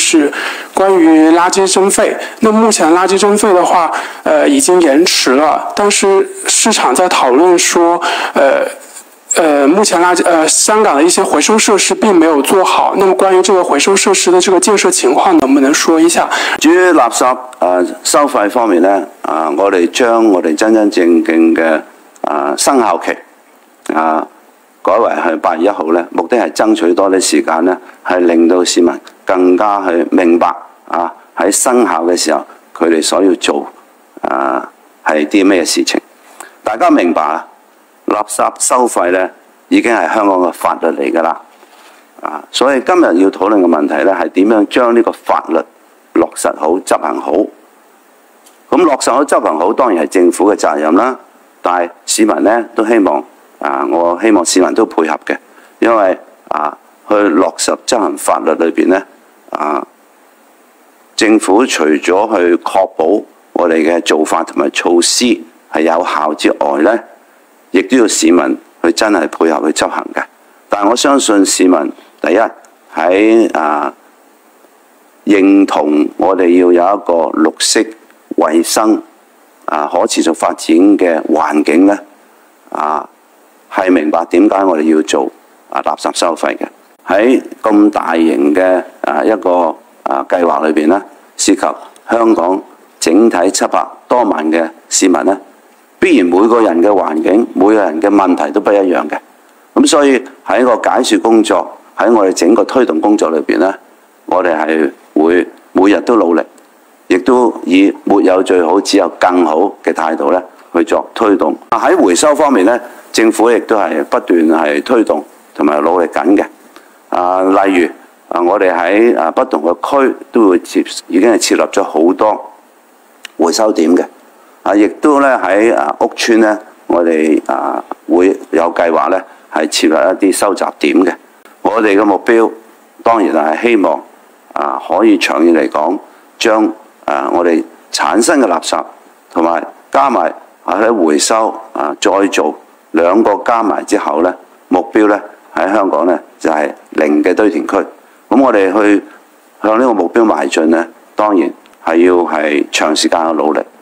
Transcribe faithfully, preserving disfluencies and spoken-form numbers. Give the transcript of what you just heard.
就是关于垃圾征费。那目前垃圾征费的话，呃，已经延迟了，但是市场在讨论说，呃。呃，目前垃圾呃香港的一些回收设施並沒有做好。那麼關於這個回收設施的這個建設情況，能不能說一下？ 至於垃圾誒、呃、收費方面咧，啊、呃，我哋將我哋真真正正嘅啊、呃、生效期啊、呃、改為係八月一號咧，目的係爭取多啲時間咧，係令到市民更加去明白啊喺生效嘅時候佢哋所要做啊係啲咩事情，大家明白啊？垃圾收費咧已經係香港嘅法律嚟㗎啦，啊，所以今日要討論嘅問題咧係點樣將呢個法律落實好、執行好。咁落實好、執行好當然係政府嘅責任啦，但係市民咧都希望啊，我希望市民都配合嘅，因為啊，去落實執行法律裏邊咧啊，政府除咗去確保我哋嘅做法同埋措施係有效之外咧，亦都要市民去真係配合去執行嘅，但係我相信市民第一喺啊認同我哋要有一個綠色、衞生啊可持續發展嘅環境咧，啊係明白點解我哋要做啊垃圾收費嘅。喺咁大型嘅啊一個啊計劃裏邊咧，涉及香港整體七百多萬嘅市民咧。必然每個人嘅環境、每個人嘅問題都不一樣嘅，咁所以喺個解説工作，喺我哋整個推動工作裏邊咧，我哋係會每日都努力，亦都以沒有最好，只有更好嘅態度咧去作推動。喺回收方面咧，政府亦都係不斷係推動同埋努力緊嘅。啊，例如啊，我哋喺啊不同嘅區都會設，已經係設立咗好多回收點嘅。啊，亦都咧喺啊屋邨咧，我哋啊會有計劃咧係設立一啲收集點嘅。我哋嘅目標當然係希望啊可以長遠嚟講，將啊我哋產生嘅垃圾同埋加埋啊喺回收啊再做兩個加埋之後咧，目標咧喺香港咧就係零嘅堆填區。咁我哋去向呢個目標邁進咧，當然係要係長時間嘅努力。